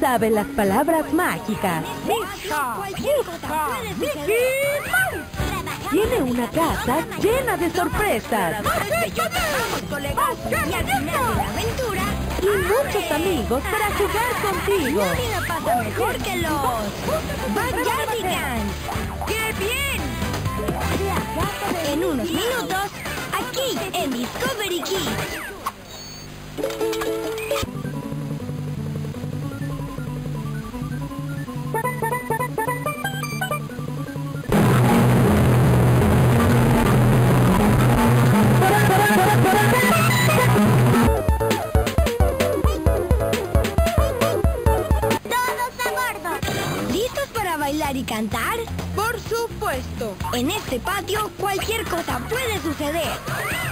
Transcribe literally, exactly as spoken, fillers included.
sabe las palabras mágicas. Cualquier cosa puede suceder. Tiene una casa llena de sorpresas. Vamos, colegas. Y al final de la aventura, Y muchos amigos para jugar contigo. nadie la pasa mejor que los Backyardigans. ¡Qué bien! En unos minutos, aquí en Discovery Kids. ¿Listos para bailar y cantar? Por supuesto. En este patio cualquier cosa puede suceder.